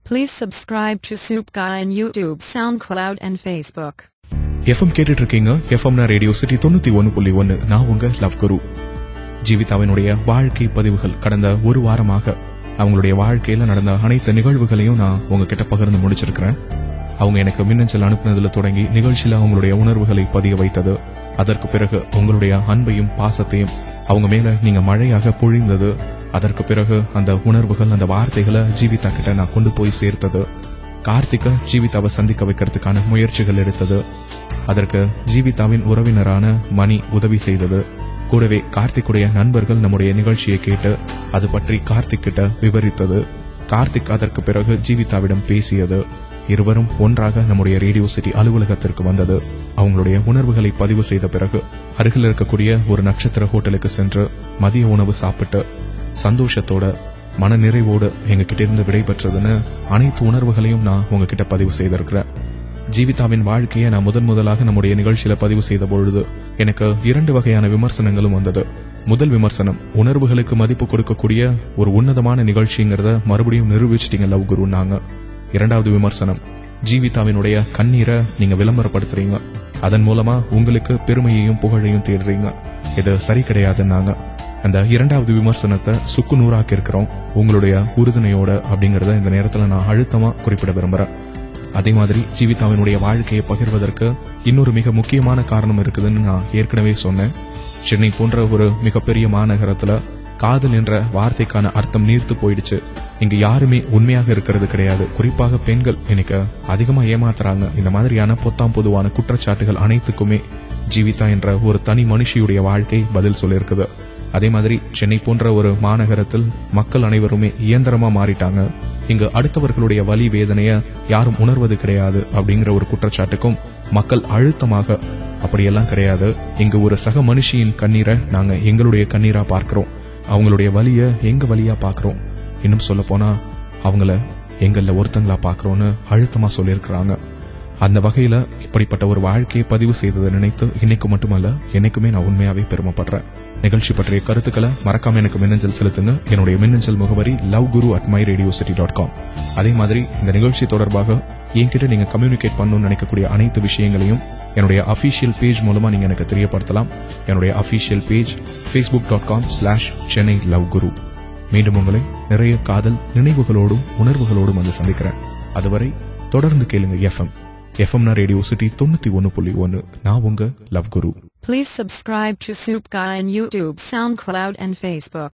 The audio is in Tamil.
Please subscribe to Soupka on YouTube, SoundCloud and Facebook. FM கேட்டுட்டு இருக்கீங்க. எஃப்எம்னா ரேடியோ சிட்டி 91.1. நான் உங்க லவ் குரு. ஜீவிதாவினுடைய வாழ்க்கை பதிவுகள் கடந்த ஒரு வாரமாக அவங்களுடைய வாழ்க்கையில நடந்த அனைத்து நிகழ்வுகளையும் நான் உங்ககிட்ட பகிர்ந்து முடிச்சிருக்கிறேன். அவங்க எனக்கு மின்னஞ்சல் அனுப்புனதுல தொடங்கி நிகழ்ச்சியில அவங்களுடைய உணர்வுகளை பதிய வைத்தது, அதற்கு பிறகு உங்களுடைய அன்பையும் பாசத்தையும் அவங்க மேல நீங்க மழையாக பொழிந்தது, அதற்கு பிறகு அந்த உணர்வுகள் அந்த வார்த்தைகளை ஜீவிதா கிட்ட நான் கொண்டு போய் சேர்த்தது, கார்த்திகை ஜீவிதாவை சந்திக்க வைக்கிறதுக்கான முயற்சிகள் எடுத்தது, அதற்கு ஜீவிதாவின் உறவினரான மணி உதவி செய்தது, கூடவே கார்த்திக்குடைய நண்பர்கள் நம்முடைய நிகழ்ச்சியை கேட்டு அது பற்றி கார்த்திக் கிட்ட விவரித்தது, கார்த்திக் அதற்கு பிறகு ஜீவிதாவிடம் பேசியது, இருவரும் ஒன்றாக நம்முடைய ரேடியோ சிட்டி அலுவலகத்திற்கு வந்தது, அவங்களுடைய உணர்வுகளை பதிவு செய்த பிறகு அருகில் இருக்கக்கூடிய ஒரு நட்சத்திர ஹோட்டலுக்கு சென்று மதிய உணவு சாப்பிட்டு சந்தோஷத்தோட மன நிறைவோடு எங்ககிட்ட இருந்து விடைபெற்றதுன்னு அனைத்து உணர்வுகளையும் நான் உங்ககிட்ட பதிவு செய்திருக்கிறேன். ஜீவிதாவின் வாழ்க்கையை நான் முதலாக நம்முடைய நிகழ்ச்சியில பதிவு செய்த பொழுது எனக்கு 2 வகையான விமர்சனங்களும் வந்தது. முதல் விமர்சனம், உணர்வுகளுக்கு மதிப்பு கொடுக்கக்கூடிய ஒரு உன்னதமான நிகழ்ச்சிங்கிறத மறுபடியும் நிரூபிச்சிட்டீங்க லவ் குருன்னாங்க. இரண்டாவது விமர்சனம், ஜீவிதாவினுடைய கண்ணீரை நீங்க விளம்பரப்படுத்துறீங்க, அதன் மூலமா உங்களுக்கு பெருமையையும் புகழையும் தேடுறீங்க, இது சரி கிடையாதுன்னாங்க. அந்த இரண்டாவது விமர்சனத்தை சுக்கு நூறாக்கி இருக்கிறோம் உங்களுடைய உறுதுணையோட அப்படிங்கறத இந்த நேரத்துல நான் அழுத்தமா குறிப்பிட விரும்புறேன். அதே மாதிரி ஜீவிதாவினுடைய வாழ்க்கையை பகிர்வதற்கு இன்னொரு மிக முக்கியமான காரணம் இருக்குதுன்னு நான் ஏற்கனவே சொன்னேன். சென்னை போன்ற ஒரு மிகப்பெரிய மாநகரத்துல காதல் என்ற வார்த்தைக்கான அர்த்தம் நீர்த்து போயிடுச்சு. இங்க யாருமே உண்மையாக இருக்கிறது கிடையாது. குறிப்பாக பெண்கள் இன்னைக்கு அதிகமா ஏமாத்துறாங்க. இந்த மாதிரியான பொத்தாம் பொதுவான குற்றச்சாட்டுகள் அனைத்துக்குமே ஜீவிதா என்ற ஒரு தனி மனுஷியுடைய வாழ்க்கை பதில் சொல்லியிருக்குது. அதே மாதிரி சென்னை போன்ற ஒரு மாநகரத்தில் மக்கள் அனைவருமே இயந்திரமா மாறிட்டாங்க. இங்கு அடுத்தவர்களுடைய வலி வேதனைய யாரும் உணர்வது கிடையாது அப்படிங்கிற ஒரு குற்றச்சாட்டுக்கும் மக்கள் அழுத்தமாக அப்படியெல்லாம் கிடையாது, இங்கு ஒரு சக மனுஷியின் கண்ணீரை நாங்க எங்களுடைய கண்ணீரா பார்க்கிறோம், அவங்களுடைய வலிய எங்க வலியா பாக்குறோம், இன்னும் சொல்ல போனா அவங்கள எங்கள்ல ஒருத்தங்களா பாக்குறோம்னு அழுத்தமா சொல்லியிருக்கிறாங்க. அந்த வகையில இப்படிப்பட்ட ஒரு வாழ்க்கையை பதிவு செய்ததை நினைத்து இன்னைக்கு மட்டுமல்ல என்னைக்குமே நான் உண்மையாவே பெருமைப்படுறேன். நிகழ்ச்சி பற்றிய கருத்துக்களை மறக்காம எனக்கு மின்னஞ்சல் செலுத்துங்க. என்னுடைய மின்னஞ்சல் முகவரி loveguru@myradiocity.com. அதே மாதிரி இந்த நிகழ்ச்சி தொடர்பாக என்கிட்ட நீங்க கம்யூனிகேட் பண்ணணும்னு நினைக்கக்கூடிய அனைத்து விஷயங்களையும் என்னுடைய அபிஷியல் பேஜ் மூலமா நீங்க எனக்கு தெரியப்படுத்தலாம். என்னுடைய அபிஷியல் பேஜ் facebook.com/chennailoveguru. மீண்டும் உங்களை நிறைய காதல் நினைவுகளோடும் உணர்வுகளோடும் வந்து சந்திக்கிறேன். அதுவரை தொடர்ந்து கேளுங்க எஃப்எம்னா ரேடியோ சிட்டி 91.1. நான் உங்க love Guru. Please subscribe to Soupka on YouTube, SoundCloud and Facebook.